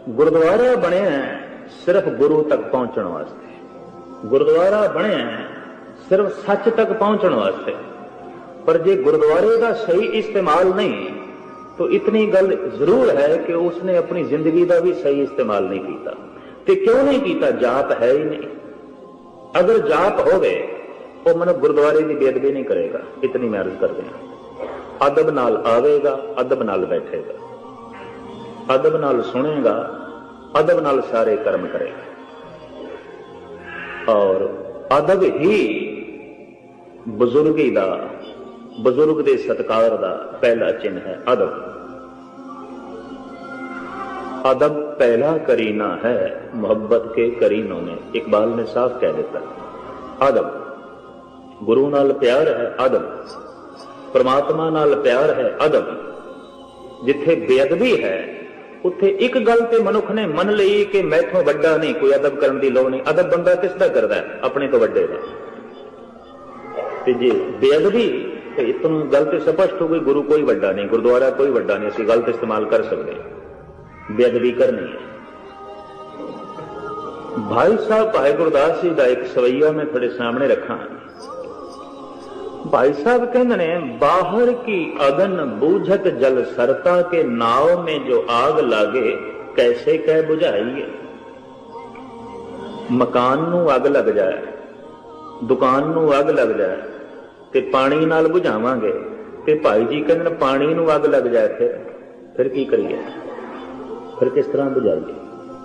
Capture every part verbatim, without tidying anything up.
गुरुद्वारा बनिया सिर्फ गुरु तक पहुंचने वास्ते, गुरुद्वारा बनिया सिर्फ सच तक पहुंचने वास्ते। पर जे गुरुद्वारे का सही इस्तेमाल नहीं तो इतनी गल जरूर है कि उसने अपनी जिंदगी का भी सही इस्तेमाल नहीं किया। तो क्यों नहीं किया? जाप है ही नहीं। अगर जाप होवे तो मन गुरुद्वारे की बेदबी नहीं करेगा। इतनी मैं अर्ज कर दें। अदब नाल आवेगा, अदब नाल बैठेगा, अदब नाल सुनेगा, अदब नाल सारे कर्म करेगा। और अदब ही बुजुर्गी दा, बुजुर्ग दे सत्कार दा पहला चिन्ह है। अदब अदब पहला करीना है मोहब्बत के करीनों ने, इकबाल ने साफ कह दिता। अदब गुरु नाल प्यार है, अदब परमात्मा नाल प्यार है, अदब जिथे बेअदबी है उत्थे एक गल ते मनुख ने मन लई कि मैथों वड्डा नहीं, कोई अदब करने की लोड़ नहीं। अदब बंदा किसदा करदा है? अपने तो वड्डे दा। ते जे बेअदबी तो इतनी गल तो स्पष्ट हो गई, गुरु कोई वड्डा नहीं, गुरुद्वारा कोई वड्डा नहीं, असं गलत इस्तेमाल कर सकते, बेअदबी करनी है। भाई साहब भाई गुरदास जी का एक सवैया मैं थोड़े सामने रखा। भाई साहब कहते ने, बाहर की अगन बूझत जल सरता के नाव में जो आग लागे कैसे कह बुझाइए। मकान नू अग लग जाए, दुकान नू अग लग जाए ते पानी नाल बुझावांगे, ते भाई जी कहते ने पानी नू अग लग जाए फिर फिर की करिए, फिर किस तरह बुझाइए।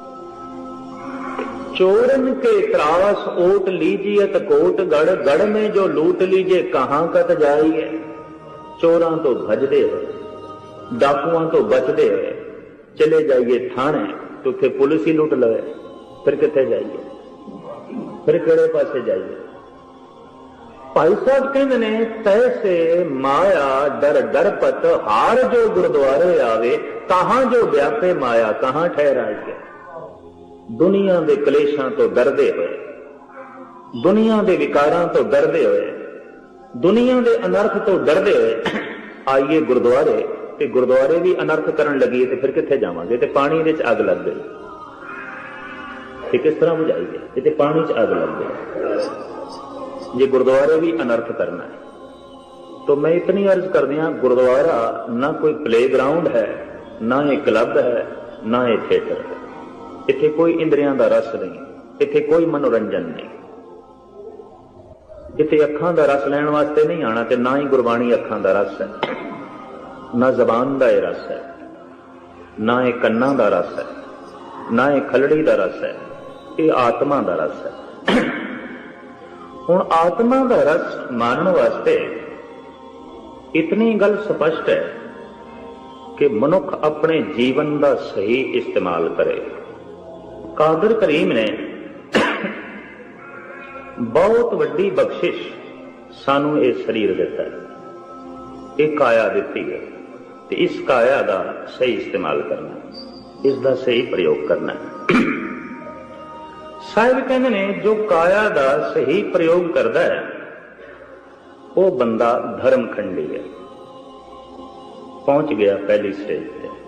चोरन के त्रास ओट लीजिए त कोट गढ़, गढ़ में जो लूट लीजिए कहां कत जाइए। चोरां तो भजदे हुए, डाकुआं तो बचदे हुए चले जाइए थाने तो फिर पुलिस ही लुट लवे, फिर किथे जाइए, फिर केड़े पासे जाइए। भाई साहब कहते ने, तैसे माया डर डरपत हार जो गुरुद्वारे आवे, कहां जो व्यापे माया कहां ठहराइए। दुनिया के कलेशां तो डरदे हुए, दुनिया के विकारां तो डरदे हुए, दुनिया के अनर्थ तो डरदे हुए आइए गुरुद्वारे, ते गुरुद्वारे भी अनर्थ करन लगी ते फिर किथे जावांगे। ते पानी दे च अग लग गई, ते किस तरह बुझाइए। ते पानी च अग लग गई जे गुरुद्वारे भी अनर्थ करना है। तो मैं इतनी अर्ज कर दिया, गुरुद्वारा ना कोई प्ले ग्राउंड है, ना ये क्लब है, ना ये थिएटर है। इत्थे कोई इंद्रियां दा रस नहीं, इत्थे कोई मनोरंजन नहीं। इत्थे अखां दा रस लैण वास्ते नहीं आना, ते ना ही गुरबाणी अखां दा रस है, ना जबान दा ये रस है, ना ये कन्नां दा रस है, ना ये खलड़ी दा रस है, ये आत्मा दा रस है। हुण आत्मा दा रस मानण वास्ते इतनी गल स्पष्ट है कि मनुख अपने जीवन का सही इस्तेमाल करे। कादर करीम ने बहुत वड्डी बख्शिश सानू ये शरीर दिता है, एक काया दिती है, तो इस काया का सही इस्तेमाल करना, इसका सही प्रयोग करना है। साहिब कहते ने, जो काया का सही प्रयोग करता है वो बंदा धर्मखंडी है, पहुंच गया पहली स्टेज पे।